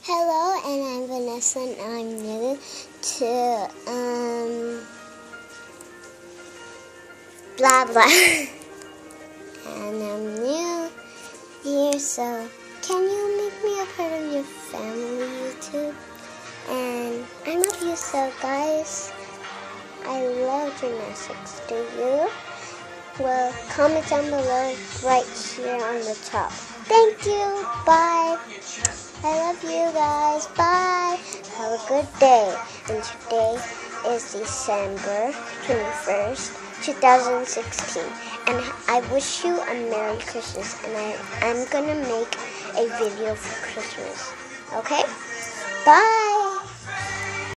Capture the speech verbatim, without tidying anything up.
Hello, and I'm Vanessa, and I'm new to, um, blah, blah. And I'm new here, so can you make me a part of your family YouTube? And I love you so, guys. I love gymnastics. Do you? Well, comment down below right here on the top. Thank you. Bye. I love you guys. Bye. Have a good day. And today is December twenty-first, two thousand sixteen. And I wish you a Merry Christmas. And I, I'm going to make a video for Christmas. Okay? Bye.